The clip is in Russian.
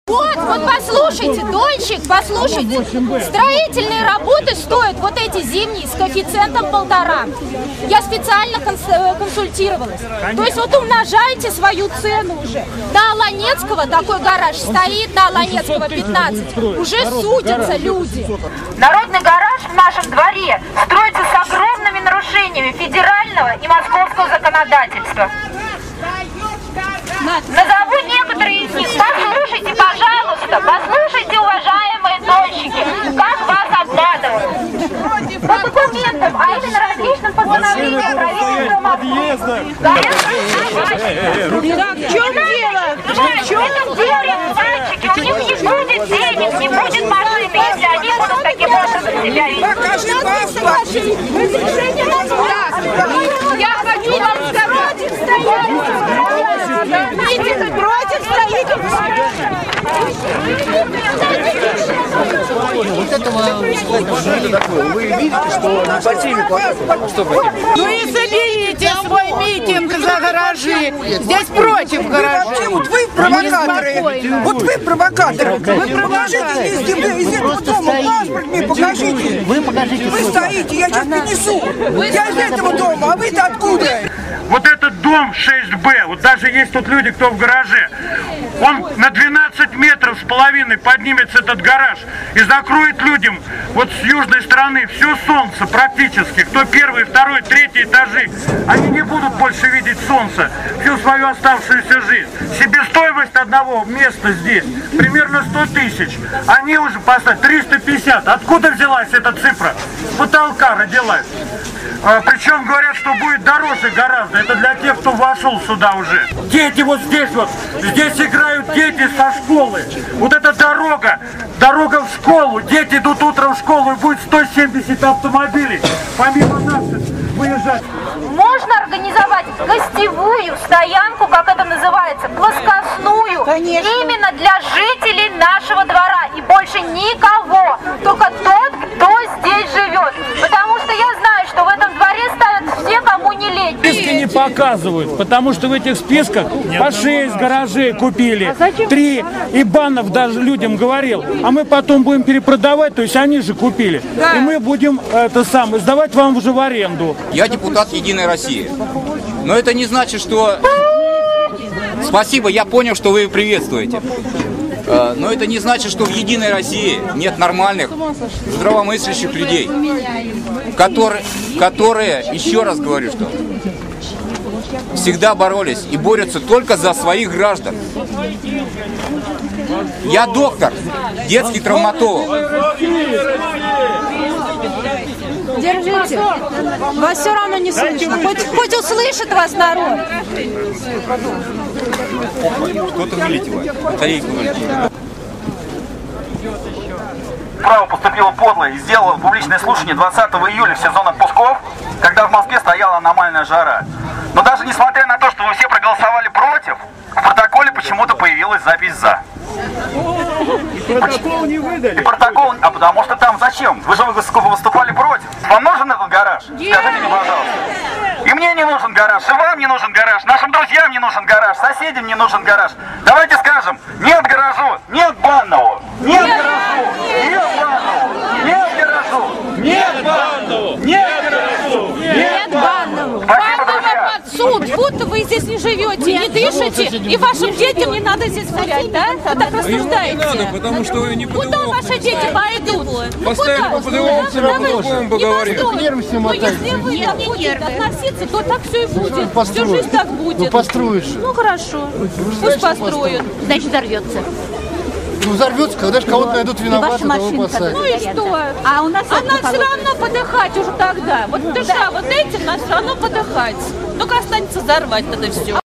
Вот послушайте, дольщик, послушайте. Строительные работы стоят вот эти зимние с коэффициентом 1,5. Я специально консультировалась. То есть вот умножайте свою цену уже. На Аланецкого такой гараж стоит, на Аланецкого 15. Уже судятся люди. Народный гараж в нашем дворе строится с огромными нарушениями федерального и московского законодательства. Назову некоторые из них. Послушайте, пожалуйста, послушайте, уважаемые дольщики, как вас обманывают. По документам, а именно различным постановлениям правительства Москвы. В чем дело? В чем дело, мальчики? У них не будет денег, не будет машины, если они будут таким образом себя вести. Покажи паспорт. Я хочу вам против Против строительства. Вот этого такое. Вы видите, что на ипотеке что пойдет? Ну и соберите свой митинг за гаражи. Здесь против гаражей. Вот вы провокаторы. Вот вы провокаторы. Вы провокаторы. Из этого дома паспорт мне покажите. Вы покажите. Вы стоите, я сейчас принесу. Я из этого дома, а вы-то откуда? Вот этот дом 6Б, вот даже есть тут люди, кто в гараже, он на 12 метров с половиной поднимется этот гараж и закроет людям вот с южной стороны все солнце практически, кто первый, второй, третий этажи, они не будут больше видеть солнце всю свою оставшуюся жизнь. Себестоимость одного места здесь примерно 100 тысяч, они уже поставили 350, откуда взялась эта цифра? С потолка родилась. Причем говорят, что будет дороже гораздо. Это для тех, кто вошел сюда уже. Дети вот, здесь играют дети со школы. Вот эта дорога в школу. Дети идут утром в школу, и будет 170 автомобилей. Помимо нас выезжать. Можно организовать гостевую стоянку, как это называется, плоскостную. Конечно. Именно для жителей нашего двора. И больше никого. Только тот, кто здесь живет. Потому что я знаю, что в этом дворе ставят все, кому не лень. Списки не показывают, потому что в этих списках по 6 гаражей купили, 3, и Банов даже людям говорил, а мы потом будем перепродавать, то есть они же купили, и мы будем сдавать вам уже в аренду. Я депутат Единой России, но это не значит, что... Спасибо, я понял, что вы приветствуете. Но это не значит, что в Единой России нет нормальных, здравомыслящих людей, которые, еще раз говорю, что всегда боролись и борются только за своих граждан. Я доктор, детский травматолог. Держите. Вас все равно не слышно. Хоть услышит вас народ. Кто-то вылетел, батарейку вылетела. Право поступило подло и сделало публичное слушание 20 июля в сезон отпусков, когда в Москве стояла аномальная жара. Но даже несмотря на то, что вы все проголосовали против, в протоколе почему-то появилась запись «за». И протокол не выдали. И протокол, а потому что там зачем? Вы же выступали против. Вам нужен этот гараж? Скажите мне, пожалуйста. И мне не нужен гараж, и вам не нужен гараж, нашим друзьям не нужен гараж, соседям не нужен гараж. Давайте скажем, нет гаражу, нет банного, нет гаражу, нет банного, нет гаражу, нет банного, нет гаражу, нет банного. Спасибо, друзья. Под суд, будто вы здесь не живете, не дышите, и вашим детям не надо здесь гулять, да? Вы так рассуждаете. Надо, потому что вы не Куда ваши дети пойдут? Поставили по ПДО, по-другому поговорим. Но если вы так будете относиться, то так все и будет. Всю жизнь так будет. Ну построишь. Ну хорошо. Пусть построят. Значит, взорвется. Ну взорвется, когда же кого-то найдут виноватым, кого посадят. Ну и что? А у нас она все равно подыхать уже тогда. Вот дыша вот этим, нас все равно подыхать. Только останется взорвать тогда все.